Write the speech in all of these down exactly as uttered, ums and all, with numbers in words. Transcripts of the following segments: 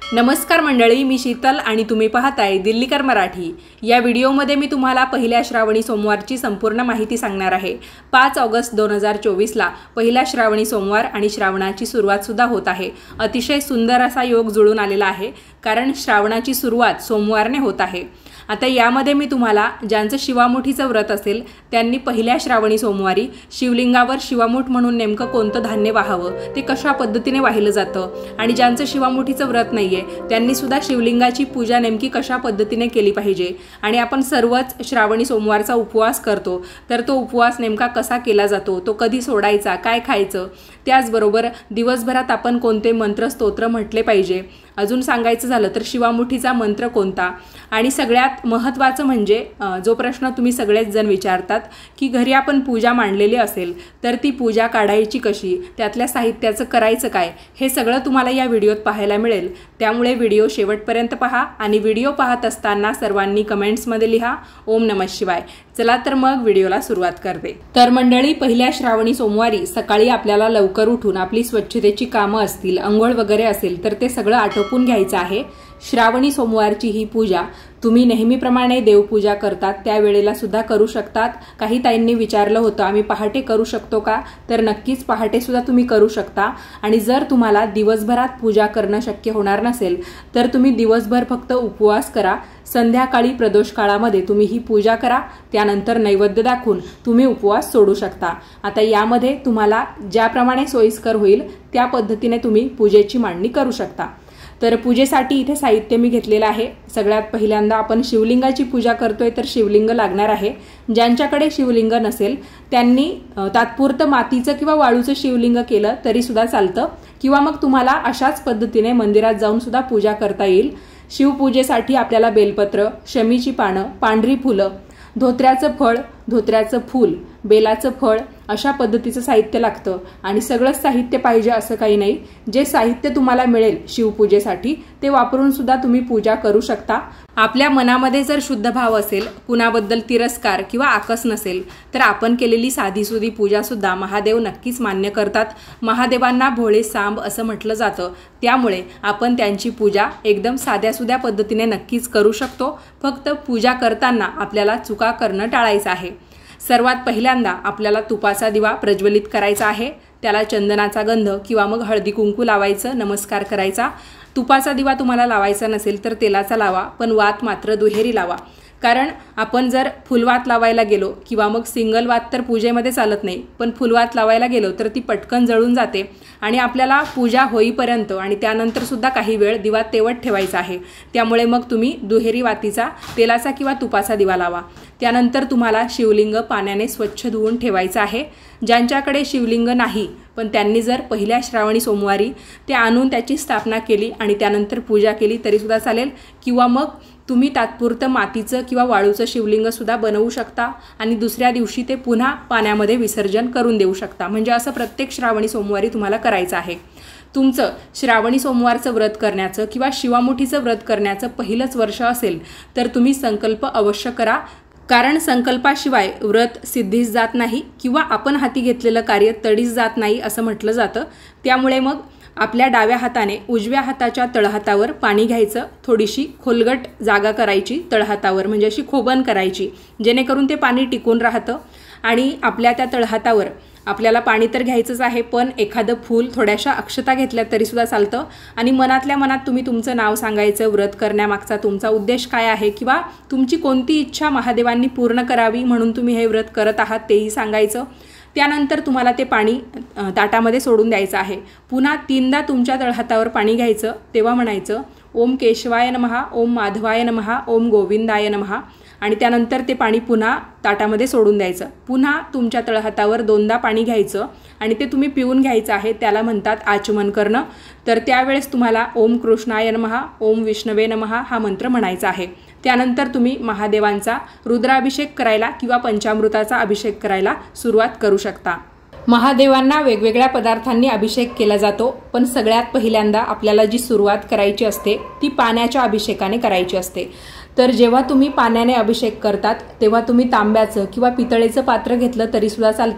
नमस्कार मंडळी, मी शीतल आणि तुम्ही पाहताय दिल्लीकर मराठी। या व्हिडिओमध्ये मी तुम्हाला पहिल्या श्रावणी सोमवारची संपूर्ण माहिती सांगणार आहे। पाच ऑगस्ट दोन हजार चोवीस ला पहिला श्रावणी सोमवार आणि श्रावणाची सुरुवात सुद्धा होत आहे। अतिशय सुंदर असा योग जुळून आलेला आहे, कारण श्रावणाची सुरुवात सोमवारने होत आहे। आता यामध्ये मी तुम्हाला ज्यांचं शिवामुठीचं व्रत असेल त्यांनी पहिल्या श्रावणी सोमवारी शिवलिंगावर शिवामुठ म्हणून नेमकं कोणतं धान्य वाहावं, ते कशा पद्धतीने वाहिलं जातं, आणि ज्यांचं शिवामुठीचं व्रत नाहीये त्यांनी सुद्धा शिवलिंगाची पूजा नेमकी कशा पद्धतीने केली पाहिजे, आणि आपण सर्वच श्रावणी सोमवारचा उपवास करतो तर तो उपवास नेमका कसा केला जातो, तो कधी सोडायचा, काय खायचं, त्याचबरोबर दिवसभरात आपण कोणते मंत्र स्तोत्र म्हटले पाहिजे, अजून सांगायचं झालं तर शिवामुठीचा मंत्र कोणता, आणि सगळ्यात महत्त्वाचं म्हणजे जो प्रश्न तुम्ही सगळेच जण विचारतात की घरी आपण पूजा मांडलेली असेल तर ती पूजा काढायची कशी, त्यातल्या साहित्याचं करायचं काय, हे सगळं तुम्हाला या व्हिडिओत पाहायला मिळेल। त्यामुळे व्हिडिओ शेवटपर्यंत पहा आणि व्हिडिओ पाहत असताना सर्वांनी कमेंट्समध्ये लिहा ओम नमः शिवाय। चला तर मग व्हिडिओला सुरुवात करते। तर मंडळी, पहिल्या श्रावणी सोमवारी सकाळी आपल्याला लवकर उठून आपली स्वच्छतेची कामं असतील, अंघोळ वगैरे असेल तर ते सगळं आटोपून घ्यायचं आहे। श्रावणी सोमवारची ही पूजा तुम्ही नेहमीप्रमाणे देवपूजा करतात त्यावेळेला सुद्धा करू शकतात। काही ताईंनी विचारलं होतं आम्ही पहाटे करू शकतो का, तर नक्कीच पहाटे सुद्धा तुम्ही करू शकता। आणि जर तुम्हाला दिवसभरात पूजा करणं शक्य होणार नसेल तर तुम्ही दिवसभर फक्त उपवास करा, संध्याकाळी प्रदोष काळामध्ये तुम्ही ही पूजा करा, त्यानंतर नैवेद्य दाखवून तुम्ही उपवास सोडू शकता। आता यामध्ये तुम्हाला ज्याप्रमाणे सोयीस्कर होईल त्या पद्धतीने तुम्ही पूजेची मांडणी करू शकता। तर पूजेसाठी इथे साहित्य मी घेतलेलं आहे। सगळ्यात पहिल्यांदा आपण शिवलिंगाची पूजा करतोय तर शिवलिंग लागणार आहे। ज्यांच्याकडे शिवलिंग नसेल त्यांनी तात्पुरतं मातीचं किंवा वाळूचं शिवलिंग केलं तरी सुद्धा चालतं, किंवा मग तुम्हाला अशाच पद्धतीने मंदिरात जाऊन सुद्धा पूजा करता येईल। शिवपूजेसाठी आपल्याला बेलपत्र, शमीची पानं, पांढरी फुलं, धोत्र्याचं फळ, धोत्र्याचं फूल, बेलाचं फळ अशा पद्धतीचं साहित्य लागतं। आणि सगळंच साहित्य पाहिजे असं काही नाही, जे साहित्य तुम्हाला मिळेल शिवपूजेसाठी ते वापरून सुद्धा तुम्ही पूजा करू शकता। आपल्या मनामध्ये जर शुद्ध भाव असेल, कुणाबद्दल तिरस्कार किंवा आकस नसेल तर आपण केलेली साधीसुधी पूजा सुद्धा महादेव नक्कीच मान्य करतात। महादेवांना भोळे सांब असं म्हटलं जातं, त्यामुळे आपण त्यांची पूजा एकदम साध्यासुध्या पद्धतीने नक्कीच करू शकतो। फक्त पूजा करताना आपल्याला चुका करणं टाळायचं आहे। सर्वात पहिल्यांदा आपल्याला तुपाचा दिवा प्रज्वलित करायचा आहे, त्याला चंदनाचा गंध किंवा मग हळदी कुंकू लावायचं, नमस्कार करायचा। तुपाचा दिवा तुम्हाला लावायचा नसेल तर तेलाचा लावा, पण वात मात्र दुहेरी लावा, कारण आपण जर फुलवात लावायला गेलो किंवा मग सिंगल वात तर पूजेमध्ये चालत नाही, पण फुलवात लावायला गेलो तर ती पटकन जळून जाते आणि आपल्याला पूजा होईपर्यंत आणि त्यानंतर सुद्धा काही वेळ दिवा तेवत ठेवायचा आहे। त्यामुळे मग तुम्ही दुहेरी वातीचा तेलाचा किंवा तुपाचा दिवा लावा। त्यानंतर तुम्हाला शिवलिंग पाण्याने स्वच्छ धुवून ठेवायचं आहे। ज्यांच्याकडे शिवलिंग नाही पण त्यांनी जर पहिल्या श्रावणी सोमवारी ते आणून त्याची स्थापना केली आणि त्यानंतर पूजा केली तरी सुद्धा चालेल, किंवा मग तुम्ही तात्पुरतं मातीचं किंवा वाळूचं शिवलिंग सुद्धा बनवू शकता आणि दुसऱ्या दिवशी ते पुन्हा पाण्यामध्ये विसर्जन करून देऊ शकता। म्हणजे असं प्रत्येक श्रावणी सोमवारी तुम्हाला करायचं आहे। तुमचं श्रावणी सोमवारचं व्रत करण्याचं किंवा शिवामुठीचं व्रत करण्याचं पहिलंच वर्ष असेल तर तुम्ही संकल्प अवश्य करा, कारण संकल्पाशिवाय व्रत सिद्धीस जात नाही किंवा आपण हाती घेतलेलं कार्य तडीस जात नाही असं म्हटलं जातं। त्यामुळे मग आपल्या डाव्या हाताने उजव्या हाताच्या तळहातावर पाणी घ्यायचं, थोडीशी खोलगट जागा करायची तळहातावर, म्हणजे अशी खोबण करायची जेणेकरून ते पाणी टिकून राहतं। आणि आपल्या त्या तळहातावर आपल्याला पाणी तर घ्यायचंच आहे, पण एखादं फूल, थोड्याशा अक्षता घेतल्या तरी सुद्धा चालतं। आणि मनातल्या मनात तुम्ही तुमचं नाव सांगायचं, व्रत करण्यामागचा तुमचा उद्देश काय आहे किंवा तुमची कोणती इच्छा महादेवांनी पूर्ण करावी म्हणून तुम्ही हे व्रत करत आहात तेही सांगायचं। त्यानंतर तुम्हाला ते पाणी ताटामध्ये सोडून द्यायचं आहे। पुन्हा तीनदा तुमच्या तळहातावर पाणी घ्यायचं, तेव्हा म्हणायचं ओम केशवाय नमः, ओम माधवाय नमः, ओम गोविंदाय नमः, आणि त्यानंतर ते पाणी पुन्हा ताटामध्ये सोडून द्यायचं। पुन्हा तुमच्या तळहातावर दोनदा पाणी घ्यायचं आणि ते तुम्ही पिऊन घ्यायचं आहे, त्याला म्हणतात आचमन करणं। तर त्यावेळेस तुम्हाला ओम कृष्णाय नमः, ओम विष्णवे नमः हा मंत्र म्हणायचा आहे। त्यानंतर तुम्ही महादेवांचा रुद्राभिषेक करायला किंवा पंचामृताचा अभिषेक करायला सुरुवात करू शकता। महादेवांना वेगवेगळ्या पदार्थांनी अभिषेक केला जातो, पण सगळ्यात पहिल्यांदा आपल्याला जी सुरुवात करायची असते ती पाण्याच्या अभिषेकाने करायची असते। तर जेव्हा तुम्ही पाण्याने अभिषेक करतात तेव्हा तुम्ही तांब्याचं किंवा पितळेचं पात्र घेतलं तरी सुद्धा चालतं,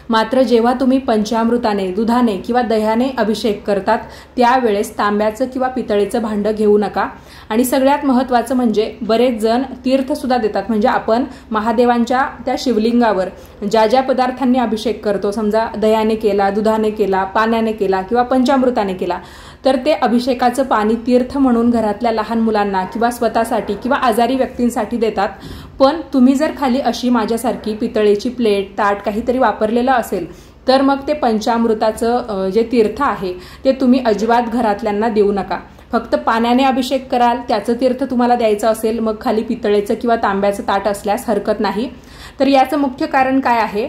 मात्र जेव्हा तुम्ही पंचामृताने, दुधाने किंवा दह्याने अभिषेक करतात त्यावेळेस तांब्याचं किंवा पितळेचं भांडं घेऊ नका। आणि सगळ्यात महत्त्वाचं म्हणजे बरेच जण तीर्थ सुद्धा देतात, म्हणजे आपण महादेवांच्या त्या शिवलिंगावर ज्या ज्या पदार्थांनी अभिषेक करतो, समजा दह्याने केला, दुधाने केला, पाण्याने केला किंवा पंचामृताने केला, तर ते अभिषेकाचं पाणी तीर्थ म्हणून घरातल्या लहान मुलांना किंवा स्वतःसाठी किंवा आजारी व्यक्तींसाठी देतात। पण तुम्ही जर खाली अशी माझ्यासारखी पितळेची प्लेट, ताट काहीतरी वापरलेलं असेल तर मग ते पंचामृताचं जे तीर्थ आहे ते तुम्ही अजिबात घरातल्यांना देऊ नका। फक्त पाण्याने अभिषेक कराल, त्याचं तीर्थ तुम्हाला द्यायचं असेल, मग खाली पितळेचं किंवा तांब्याचं ताट असल्यास हरकत नाही। तर याचं मुख्य कारण काय आहे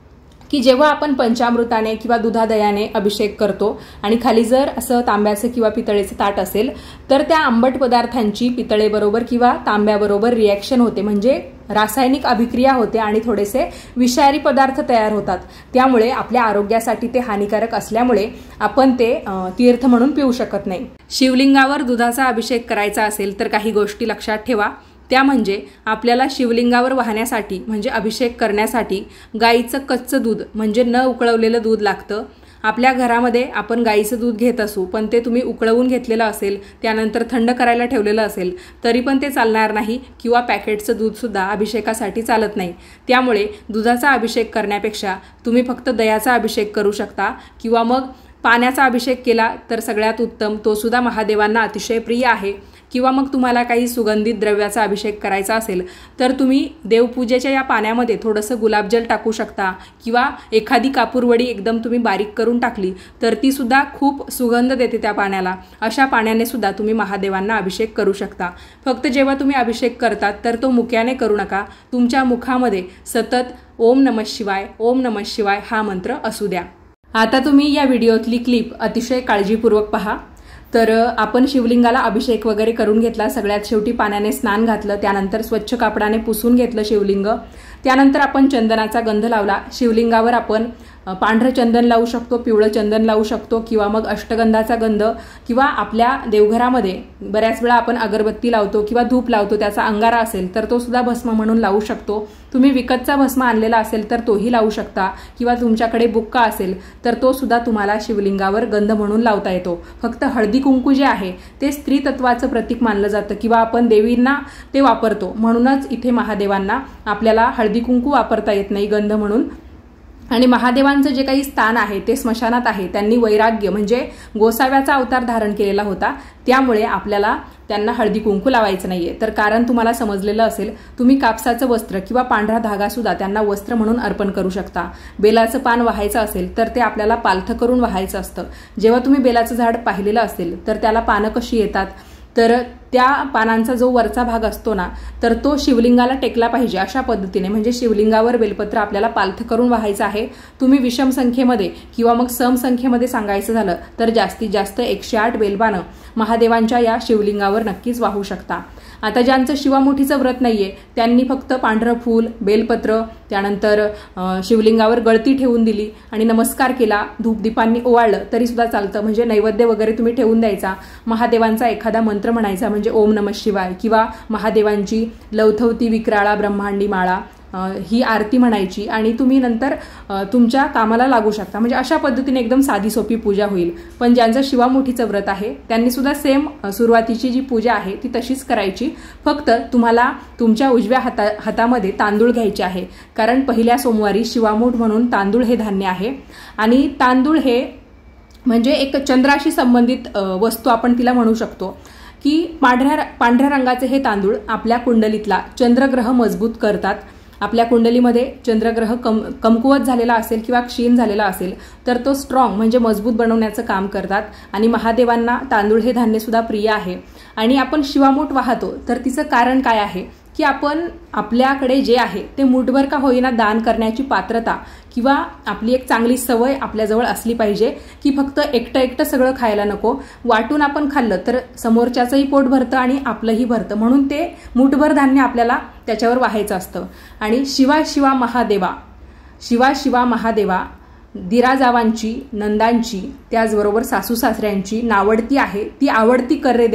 की जेव्हा आपण पंचामृताने किंवा दुधादयाने अभिषेक करतो आणि खाली जर असं तांब्याचं किंवा पितळेचं ताट असेल तर त्या आंबट पदार्थांची पितळेबरोबर किंवा तांब्याबरोबर रिॲक्शन होते, म्हणजे रासायनिक अभिक्रिया होते आणि थोडेसे विषारी पदार्थ तयार होतात। त्यामुळे आपल्या आरोग्यासाठी ते हानिकारक असल्यामुळे आपण ते तीर्थ म्हणून पिऊ शकत नाही। शिवलिंगावर दुधाचा अभिषेक करायचा असेल तर काही गोष्टी लक्षात ठेवा। त्या म्हणजे आपल्याला शिवलिंगावर वाहण्यासाठी म्हणजे अभिषेक करण्यासाठी गाईचं कच्चं दूध म्हणजे न उकळवलेलं दूध लागतं। आपल्या घरामध्ये आपण गाईचं दूध घेत असू पण ते तुम्ही उकळवून घेतलेलं असेल, त्यानंतर थंड करायला ठेवलेलं असेल तरी पण ते चालणार नाही, किंवा पॅकेटचं दूधसुद्धा अभिषेकासाठी चालत नाही। त्यामुळे दुधाचा अभिषेक करण्यापेक्षा तुम्ही फक्त दह्याचा अभिषेक करू शकता, किंवा मग पाण्याचा अभिषेक केला तर सगळ्यात उत्तम, तो सुद्धा महादेवांना अतिशय प्रिय आहे। किंवा मग तुम्हाला काही सुगंधित द्रव्याचा अभिषेक करायचा असेल तर तुम्ही देवपूजेच्या या पाण्यामध्ये थोडंसं गुलाबजल टाकू शकता, किंवा एखादी कापूरवडी एकदम तुम्ही बारीक करून टाकली तर ती सुद्धा खूप सुगंध देते त्या पाण्याला। अशा पाण्याने सुद्धा तुम्ही महादेवांना अभिषेक करू शकता। फक्त जेव्हा तुम्ही अभिषेक करतात तर तो मुक्याने करू नका, तुमच्या मुखामध्ये सतत ओम नमः शिवाय, ओम नमः शिवाय हा मंत्र असू द्या। आता तुम्ही या व्हिडिओतली क्लिप अतिशय काळजीपूर्वक पहा। तर आपण शिवलिंगाला अभिषेक वगैरे करून घेतला, सगळ्यात शेवटी पाण्याने स्नान घातलं, त्यानंतर स्वच्छ कापडाने पुसून घेतलं शिवलिंग, त्यानंतर आपण चंदनाचा गंध लावला। शिवलिंगावर आपण पांढरं चंदन लावू शकतो, पिवळं चंदन लावू शकतो, किंवा मग अष्टगंधाचा गंध, किंवा आपल्या देवघरामध्ये बऱ्याच वेळा आपण अगरबत्ती लावतो किंवा धूप लावतो, त्याचा अंगारा असेल तर तो सुद्धा भस्म म्हणून लावू शकतो। तुम्ही विकतचा भस्म आणलेला असेल तर तोही लावू शकता, किंवा तुमच्याकडे बुक्का असेल तर तो सुद्धा तुम्हाला शिवलिंगावर गंध म्हणून लावता येतो। फक्त हळदी कुंकू जे आहे ते स्त्री तत्वाचं प्रतीक मानलं जातं, किंवा आपण देवींना ते वापरतो, म्हणूनच इथे महादेवांना आपल्याला हळदी कुंकू वापरता येत नाही गंध म्हणून। आणि महादेवांचं जे काही स्थान आहे ते स्मशानात आहे, त्यांनी वैराग्य म्हणजे गोसाव्याचा अवतार धारण केलेला होता, त्यामुळे आपल्याला त्यांना हळदी कुंकू लावायचं नाहीये। तर कारण तुम्हाला समजलेलं असेल, तुम्ही कापसाचं वस्त्र किंवा पांढरा धागा सुद्धा त्यांना वस्त्र म्हणून अर्पण करू शकता। बेलाचं पान वाहायचं असेल तर ते आपल्याला पालथं करून वाहायचं असतं। जेव्हा तुम्ही बेलाचं झाड पाहिलेलं असेल तर त्याला पानं कशी येतात, तर त्या पानांचा जो वरचा भाग असतो ना तर तो शिवलिंगाला टेकला पाहिजे अशा पद्धतीने, म्हणजे शिवलिंगावर बेलपत्र आपल्याला पालथ करून वाहायचं आहे। तुम्ही विषम संख्येमध्ये किंवा मग सम संख्येमध्ये सांगायचं झालं तर जास्तीत जास्त एकशे आठ बेलपानं महादेवांच्या या शिवलिंगावर नक्कीच वाहू शकता। आता ज्यांचं शिवामुठीचं व्रत नाहीये त्यांनी फक्त पांढरं फूल, बेलपत्र, त्यानंतर शिवलिंगावर गळती ठेवून दिली आणि नमस्कार केला, धूपदीपांनी ओवाळलं तरी सुद्धा चालतं, म्हणजे नैवेद्य वगैरे तुम्ही ठेवून द्यायचा, महादेवांचा एखादा मंत्र म्हणायचा म्हणजे ओम नमः शिवाय, किंवा महादेवांची लवथवती विक्राळा ब्रह्मांडी माळा ही आरती म्हणायची आणि तुम्ही नंतर तुमच्या कामाला लागू शकता। म्हणजे अशा पद्धतीने एकदम साधी सोपी पूजा होईल। पण ज्यांचं शिवामुठीचं व्रत आहे त्यांनी सुद्धा सेम सुरुवातीची जी पूजा आहे ती तशीच करायची, फक्त तुम्हाला तुमच्या उजव्या हाता हातामध्ये तांदूळ घ्यायचे आहे, कारण पहिल्या सोमवारी शिवामूठ म्हणून तांदूळ हे धान्य आहे। आणि तांदूळ हे म्हणजे एक चंद्राशी संबंधित वस्तू आपण तिला म्हणू शकतो, की पांढऱ्या पांढऱ्या रंगाचे हे तांदूळ आपल्या कुंडलीतला चंद्रग्रह मजबूत करतात। आपल्या कुंडलीमध्ये चंद्रग्रह कम कमकुवत झालेला असेल किंवा क्षीण झालेला असेल तर तो स्ट्रॉंग म्हणजे मजबूत बनवण्याचं काम करतात। आणि महादेवांना तांदूळ हे धान्य सुद्धा प्रिय आहे। आणि आपण शिवामूठ वाहतो तर तिचं कारण काय आहे की आपण आपल्याकडे जे आहे ते मुठभर का होईना दान करण्याची पात्रता किंवा आपली एक चांगली सवय आपल्याजवळ असली पाहिजे, की फक्त एकटं एकटं सगळं खायला नको, वाटून आपण खाल्लं तर समोरच्याचंही पोट भरतं आणि आपलंही भरतं, म्हणून ते मुठभर धान्य आपल्याला त्याच्यावर वाहायचं असतं। आणि शिवा शिवा महादेवा, शिवा शिवा महादेवा दिराजावांची, नंदांची, त्याचबरोबर सासू सासऱ्यांची नावडती आहे ती आवडती कर रे देवा,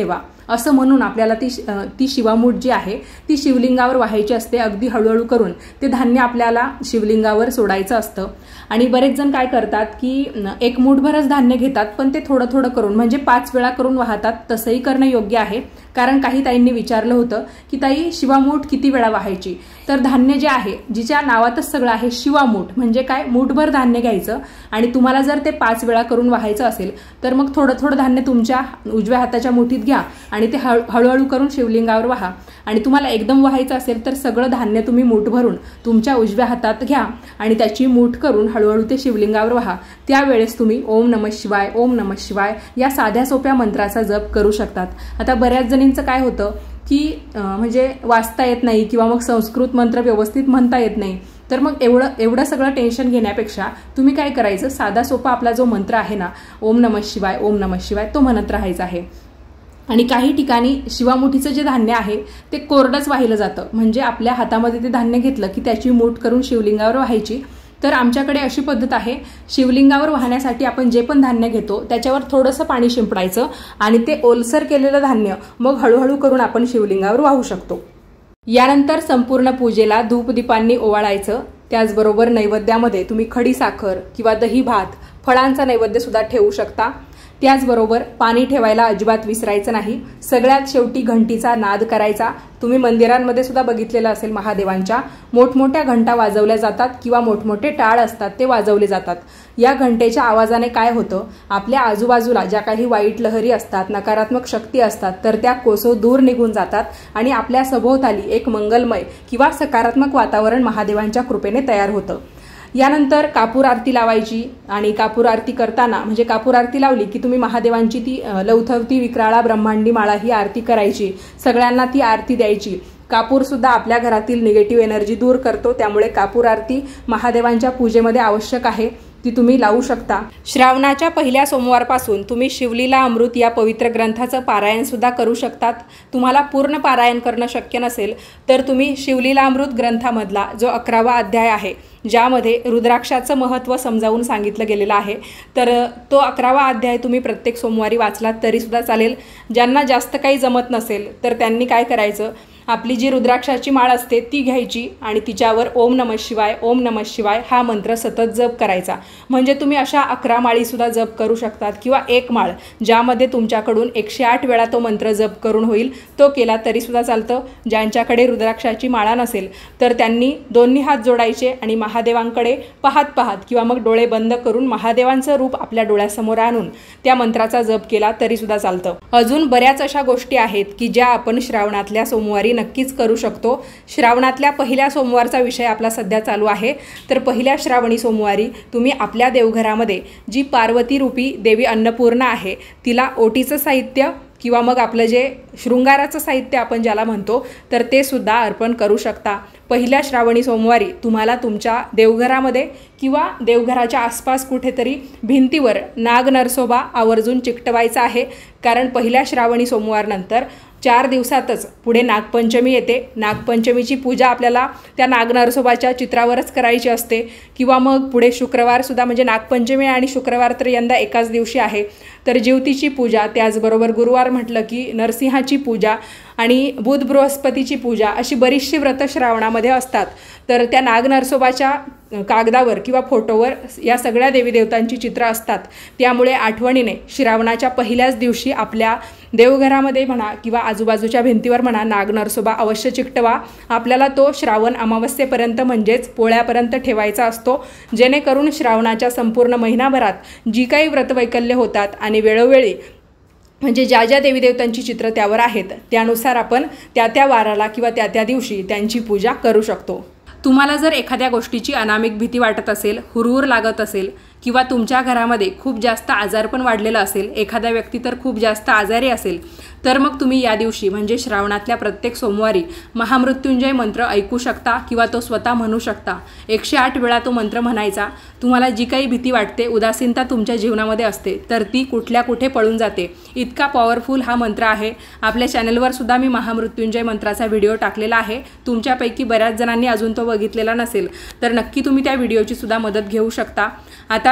असं म्हणून आपल्याला ती ती शिवामूठ जी आहे ती शिवलिंगावर वाहायची असते। अगदी हळूहळू करून ते धान्य आपल्याला शिवलिंगावर सोडायचं असतं। आणि बरेच जण काय करतात की एक मूठभरच धान्य घेतात, पण ते थोडं थोडं करून म्हणजे पाच वेळा करून वाहतात। तसंही करणं योग्य आहे, कारण काही ताईंनी विचारलं होतं की ताई शिवामूठ किती वेळा वाहायची। तर धान्य जे आहे जिच्या नावातच सगळं आहे शिवामूठ म्हणजे काय, मूठभर धान्य घ्यायचं आणि तुम्हाला जर ते पाच वेळा करून वाहायचं असेल तर मग थोडं थोडं धान्य तुमच्या उजव्या हाताच्या मुठीत घ्या आणि ते हळूहळू करून शिवलिंगावर वाहा। आणि तुम्हाला एकदम वाहायचं असेल तर सगळं धान्य तुम्ही मूठ भरून तुमच्या उजव्या हातात घ्या आणि त्याची मूठ करून हळूहळू ते शिवलिंगावर वाहा। त्यावेळेस तुम्ही ओम नमः शिवाय ओम नमः शिवाय या साध्या सोप्या मंत्राचा जप करू शकतात। आता बऱ्याच जणींचं काय होतं की म्हणजे वाचता येत नाही किंवा मग संस्कृत मंत्र व्यवस्थित म्हणता येत नाही, तर मग एवढं एवढं सगळं टेन्शन घेण्यापेक्षा तुम्ही काय करायचं, साधा सोपा आपला जो मंत्र आहे ना ओम नमः शिवाय ओम नमः शिवाय तो म्हणत राहायचा आहे। आणि काही ठिकाणी शिवामुठीचं जे धान्य आहे ते कोरडंच वाहिलं जातं, म्हणजे आपल्या हातामध्ये ते धान्य घेतलं की त्याची मूठ करून शिवलिंगावर वाहायची। तर आमच्याकडे अशी पद्धत आहे, शिवलिंगावर वाहण्यासाठी आपण जे पण धान्य घेतो त्याच्यावर थोडंसं पाणी शिंपडायचं आणि ते ओलसर केलेलं धान्य मग हळूहळू करून आपण शिवलिंगावर वाहू शकतो। यानंतर संपूर्ण पूजेला धूपदीपांनी ओवाळायचं। त्याचबरोबर नैवेद्यामध्ये तुम्ही खडी साखर किंवा दही भात, फळांचा नैवेद्य सुद्धा ठेवू शकता। त्याचबरोबर पाणी ठेवायला अजिबात विसरायचं नाही। सगळ्यात शेवटी घंटीचा नाद करायचा। तुम्ही मंदिरांमध्ये सुद्धा बघितलेलं असेल, महादेवांच्या मोठमोठ्या घंटा वाजवल्या जातात किंवा मोठमोठे टाळ असतात ते वाजवले जातात। या घंटेच्या आवाजाने काय होतं, आपल्या आजूबाजूला ज्या काही वाईट लहरी असतात, नकारात्मक शक्ती असतात तर त्या कोसो दूर निघून जातात आणि आपल्या सभोवताली एक मंगलमय किंवा सकारात्मक वातावरण महादेवांच्या कृपेने तयार होतं। यानंतर कापूर आरती लावायची आणि कापूर आरती करताना म्हणजे कापूर आरती लावली की तुम्ही महादेवांची ती लवथवती विक्राळा ब्रह्मांडी माळा ही आरती करायची, सगळ्यांना ती आरती द्यायची। कापूर सुद्धा आपल्या घरातील निगेटिव्ह एनर्जी दूर करतो, त्यामुळे कापूर आरती महादेवांच्या पूजेमध्ये आवश्यक आहे, ती तुम्ही लावू शकता। श्रावणाच्या पहिल्या सोमवारपासून तुम्ही शिवलीला अमृत या पवित्र ग्रंथाचं पारायण सुद्धा करू शकतात। तुम्हाला पूर्ण पारायण करणं शक्य नसेल तर तुम्ही शिवलीला अमृत ग्रंथामधला जो अकरावा अध्याय आहे ज्यामध्ये रुद्राक्षाचं महत्त्व समजावून सांगितलं गेलेलं आहे, तर तो अकरावा अध्याय तुम्ही प्रत्येक सोमवारी वाचलात तरी सुद्धा चालेल। ज्यांना जास्त काही जमत नसेल तर त्यांनी काय करायचं, आपली जी रुद्राक्षाची माळ असते ती घ्यायची आणि तिच्यावर ओम नमः शिवाय ओम नमः शिवाय हा मंत्र सतत जप करायचा। म्हणजे तुम्ही अशा अकरा माळी सुद्धा जप करू शकतात किंवा एक माळ ज्यामध्ये तुमच्याकडून एकशे आठ वेळा तो मंत्र जप करून होईल तो केला तरी सुद्धा चालतं। ज्यांच्याकडे रुद्राक्षाची माळा नसेल तर त्यांनी दोन्ही हात जोडायचे आणि महादेवांकडे पाहत पाहत किंवा मग डोळे बंद करून महादेवांचं रूप आपल्या डोळ्यासमोर आणून त्या मंत्राचा जप केला तरी सुद्धा चालतं। अजून बऱ्याच अशा गोष्टी आहेत की ज्या आपण श्रावणातल्या सोमवारी नक्कीच करू शकतो। श्रावणातल्या पहिल्या सोमवारचा विषय आपला सध्या चालू आहे, तर पहिल्या श्रावणी सोमवारी तुम्ही आपल्या देवघरामध्ये जी पार्वती रूपी देवी अन्नपूर्णा आहे तिला ओटीचं साहित्य किंवा मग आपलं जे शृंगाराचं साहित्य आपण ज्याला म्हणतो तर ते सुद्धा अर्पण करू शकता। पहिल्या श्रावणी सोमवारी तुम्हाला तुमच्या देवघरामध्ये किंवा देवघराच्या आसपास कुठेतरी भिंतीवर नाग नरसोबा आवर्जून चिकटवायचा आहे, कारण पहिल्या श्रावणी सोमवारनंतर चार दिवसातच पुढे नागपंचमी येते। नागपंचमीची पूजा आपल्याला त्या नागनरसोबाच्या चित्रावरच करायची असते किंवा मग पुढे शुक्रवार सुद्धा म्हणजे नागपंचमी आणि शुक्रवार तर यंदा एकाच दिवशी आहे, तर ज्योतीची पूजा, त्याचबरोबर गुरुवार म्हटलं की नरसिंहाची पूजा आणि बुध बृहस्पतीची पूजा अशी बरीचशी व्रत श्रावणामध्ये असतात। तर त्या नागनरसोबाच्या कागदावर किंवा फोटोवर या सगळ्या देवी देवतांची चित्र असतात, त्यामुळे आठवणीने श्रावणाच्या पहिल्याच दिवशी आपल्या देवघरामध्ये म्हणा किंवा आजूबाजूच्या भिंतीवर म्हणा नागनरसोबा अवश्य चिकटवा। आपल्याला तो श्रावण अमावस्येपर्यंत म्हणजेच पोळ्यापर्यंत ठेवायचा असतो, जेणेकरून श्रावणाच्या संपूर्ण महिनाभरात जी काही व्रतवैकल्य होतात आणि वेळोवेळी म्हणजे ज्या ज्या देवी देवतांची चित्र त्यावर आहेत त्यानुसार आपण त्या त्या वाराला किंवा त्या त्या दिवशी त्यांची पूजा करू शकतो। तुम्हाला जर एखाद्या गोष्टीची अनामिक भीती वाटत असेल, हुरहुर लागत असेल किंवा तुमच्या घरामध्ये खूप जास्त आजारपण वाढलेलं असेल, एखादा व्यक्ती तर खूप जास्त आजारी असेल, तर मग तुम्ही या दिवशी म्हणजे श्रावणातल्या प्रत्येक सोमवारी महामृत्युंजय मंत्र ऐकू शकता किंवा तो स्वतः म्हणू शकता। एकशे आठ वेळा तो मंत्र म्हणायचा। तुम्हाला जी काही भीती वाटते, उदासीनता तुमच्या जीवनामध्ये असते, तर ती कुठल्या कुठे पळून जाते। इतका पॉवरफुल हा मंत्र आहे। आपल्या चॅनलवर सुद्धा मी महामृत्युंजय मंत्राचा व्हिडिओ टाकलेला आहे। तुमच्यापैकी बऱ्याच जणांनी अजून तो बघितलेला नसेल तर नक्की तुम्ही त्या व्हिडिओची सुद्धा मदत घेऊ शकता। आता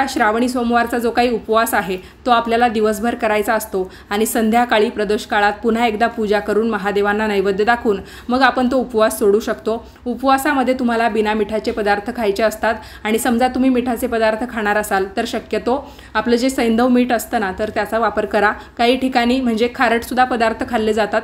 समजा श्रावणी सोमवारचा जो काही उपवास आहे तो आपल्याला दिवसभर करायचा असतो आणि संध्याकाळी प्रदोष काळात पुन्हा एकदा पूजा करून महादेवांना नैवेद्य दाखवून मग आपण तो उपवास सोडू शकतो। उपवासामध्ये तुम्हाला बिना मिठाचे पदार्थ खायचे असतात आणि समजा तुम्ही मिठाचे पदार्थ खाणार असाल तर शक्यतो आपलं जे सैंधव मीठ असतं ना तर त्याचा वापर करा। काही ठिकाणी म्हणजे खारटसुद्धा पदार्थ खाल्ले जातात,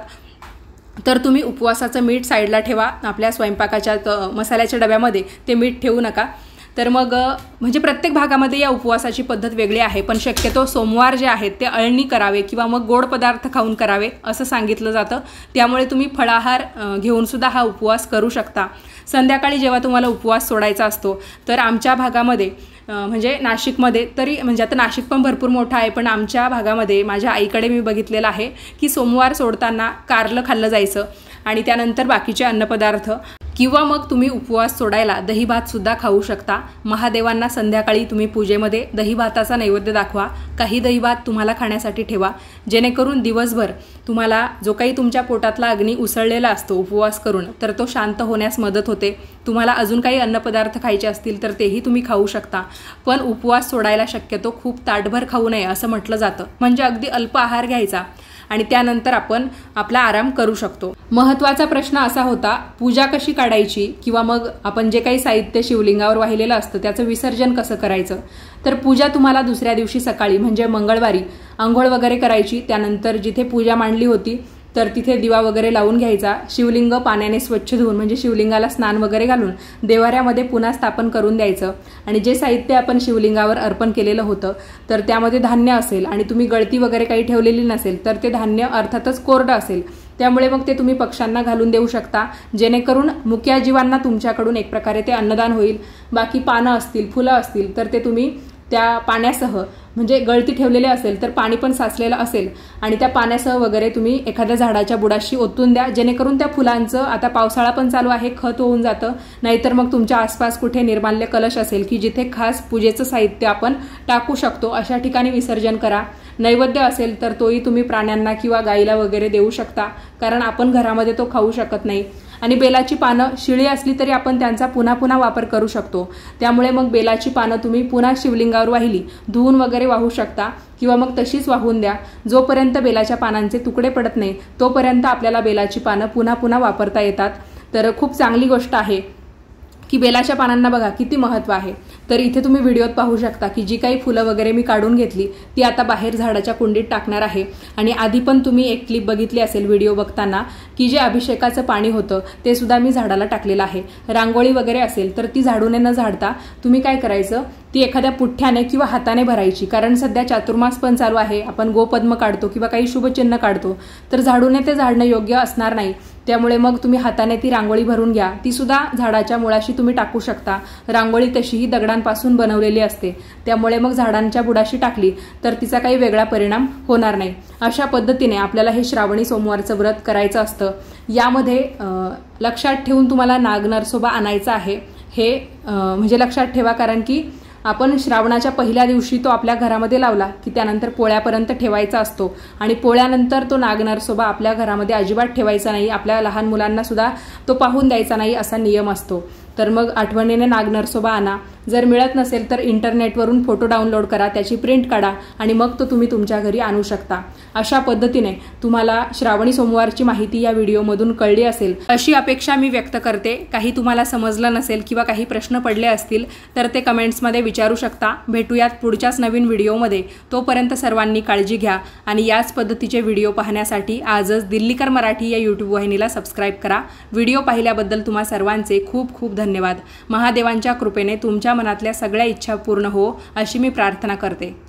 तर तुम्ही उपवासाचं मीठ साईडला ठेवा, आपल्या स्वयंपाकाच्या मसाल्याच्या डब्यामध्ये ते मीठ ठेवू नका। तर मग म्हणजे प्रत्येक भागामध्ये या उपवासाची पद्धत वेगळी आहे, पण शक्यतो सोमवार जे आहेत ते अळणी करावे किंवा मग गोड पदार्थ खाऊन करावे असं सांगितलं जातं। त्यामुळे तुम्ही फळाहार घेऊन सुद्धा हा उपवास करू शकता। संध्याकाळी जेव्हा तुम्हाला उपवास सोडायचा असतो तर आमच्या भागामध्ये म्हणजे नाशिकमध्ये तरी म्हणजे आता नाशिक पण भरपूर मोठं आहे, पण आमच्या भागामध्ये माझ्या आईकडे मी बघितलेलं आहे की सोमवार सोडताना कारलं खाल्लं जायचं आणि त्यानंतर बाकीचे अन्नपदार्थ किंवा मग तुम्ही उपवास सोडायला दही भातसुद्धा खाऊ शकता। महादेवांना संध्याकाळी तुम्ही पूजेमध्ये दही भाताचा नैवेद्य दाखवा, काही दही भात तुम्हाला खाण्यासाठी ठेवा, जेणेकरून दिवसभर तुम्हाला जो काही तुमच्या पोटातला अग्नी उसळलेला असतो उपवास करून तर तो शांत होण्यास मदत होते। तुम्हाला अजून काही अन्नपदार्थ खायचे असतील तर तेही तुम्ही खाऊ शकता, पण उपवास सोडायला शक्यतो खूप ताटभर खाऊ नये असं म्हटलं जातं, म्हणजे अगदी अल्प आहार घ्यायचा आणि त्यानंतर आपण आपला आराम करू शकतो। महत्त्वाचा प्रश्न असा होता पूजा कशी काढायची किंवा मग आपण जे काही साहित्य शिवलिंगावर वाहिलेलं असतं त्याचं विसर्जन कसं करायचं। तर पूजा तुम्हाला दुसऱ्या दिवशी सकाळी म्हणजे मंगळवारी अंघोळ वगैरे करायची, त्यानंतर जिथे पूजा मांडली होती तर तिथे दिवा वगैरे लावून घ्यायचा, शिवलिंग पाण्याने स्वच्छ धुवून म्हणजे शिवलिंगाला स्नान वगैरे घालून देवाऱ्यामध्ये पुन्हा स्थापन करून द्यायचं आणि जे साहित्य आपण शिवलिंगावर अर्पण केलेलं होतं तर त्यामध्ये धान्य असेल आणि तुम्ही गळती वगैरे काही ठेवलेली नसेल तर ते धान्य अर्थातच कोरडं असेल, त्यामुळे मग ते तुम्ही पक्ष्यांना घालून देऊ शकता, जेणेकरून मुक्या जीवांना तुमच्याकडून एक प्रकारे ते अन्नदान होईल। बाकी पानं असतील फुलं असतील तर ते तुम्ही त्या पाण्यासह म्हणजे गळती ठेवलेले असेल तर पाणी पण साचलेलं असेल आणि त्या पाण्यासह वगैरे तुम्ही एखाद्या झाडाच्या बुडाशी ओतून द्या, जेणेकरून त्या फुलांचं आता पावसाळा पण चालू आहे खत होऊन जातं। नाहीतर मग तुमच्या आसपास कुठे निर्माल्य कलश असेल की जिथे खास पूजेचं साहित्य आपण टाकू शकतो अशा ठिकाणी विसर्जन करा। नैवेद्य असेल तर तोही तुम्ही प्राण्यांना किंवा गाईला वगैरे देऊ शकता, कारण आपण घरामध्ये तो खाऊ शकत नाही। आणि बेलाची पानं शिळी असली तरी आपण त्यांचा पुन्हा पुन्हा वापर करू शकतो, त्यामुळे मग बेलाची पानं तुम्ही पुन्हा शिवलिंगावर वाहिली धुवून वगैरे वाहू शकता किंवा मग तशीच वाहून द्या। जोपर्यंत बेलाच्या पानांचे तुकडे पडत नाही तोपर्यंत आपल्याला बेलाची पानं पुन्हा पुन्हा वापरता येतात। तर खूप चांगली गोष्ट आहे की बेलाच्या पानांना बघा किती महत्त्व आहे। तर इथे तुम्ही व्हिडिओत पाहू शकता की जी काही फुलं वगैरे मी काढून घेतली ती आता बाहेर झाडाच्या कुंडीत टाकणार आहे आणि आधी पण तुम्ही एक क्लिप बघितली असेल व्हिडिओ बघताना की जे अभिषेकाचं पाणी होतं ते सुद्धा मी झाडाला टाकलेलं आहे। रांगोळी वगैरे असेल तर ती झाडूने न झाडता तुम्ही काय करायचं ती एखाद्या पुठ्ठ्याने किंवा हाताने भरायची, कारण सध्या चातुर्मास पण चालू आहे, आपण गोपद्म काढतो किंवा काही शुभचिन्ह काढतो तर झाडूने ते झाडणं योग्य असणार नाही, त्यामुळे मग तुम्ही हाताने ती रांगोळी भरून घ्या। ती सुद्धा झाडाच्या मुळाशी तुम्ही टाकू शकता। रांगोळी तशीही दगडांपासून बनवलेली असते, त्यामुळे मग झाडांच्या बुडाशी टाकली तर तिचा काही वेगळा परिणाम होणार नाही। अशा पद्धतीने आपल्याला हे श्रावणी सोमवारचं व्रत करायचं असतं। यामध्ये लक्षात ठेवून तुम्हाला नागनरसोबा आणायचा आहे, हे म्हणजे लक्षात ठेवा, कारण की आपण श्रावणाच्या पहिल्या दिवशी तो आपल्या घरामध्ये लावला की त्यानंतर पोळ्यापर्यंत ठेवायचा असतो आणि पोळ्यानंतर तो नागनरसोबा आपल्या घरामध्ये अजिबात ठेवायचा नाही, आपल्या लहान मुलांना सुद्धा तो पाहून द्यायचा नाही असा नियम असतो। तर मग आठवणीने नागनरसोबा आणा, जर मिळत नसेल तर इंटरनेटवरून फोटो डाउनलोड करा, त्याची प्रिंट काढा आणि मग तो तुम्ही तुमच्या घरी आणू शकता। अशा पद्धतीने तुम्हाला श्रावणी सोमवारची माहिती या व्हिडिओमधून कळली असेल अशी अपेक्षा मी व्यक्त करते। काही तुम्हाला समजलं नसेल किंवा काही प्रश्न पडले असतील तर ते कमेंट्समध्ये विचारू शकता। भेटूयात पुढच्याच नवीन व्हिडिओमध्ये, तोपर्यंत सर्वांनी काळजी घ्या आणि याच पद्धतीचे व्हिडिओ पाहण्यासाठी आजच दिल्लीकर मराठी या यूट्यूब वाहिनीला सबस्क्राईब करा। व्हिडिओ पाहिल्याबद्दल तुम्हा सर्वांचे खूप खूप धन्यवाद। महादेवांच्या कृपेने तुमच्या मनातल्या सगळ्या इच्छा पूर्ण हो अशी मी प्रार्थना करते।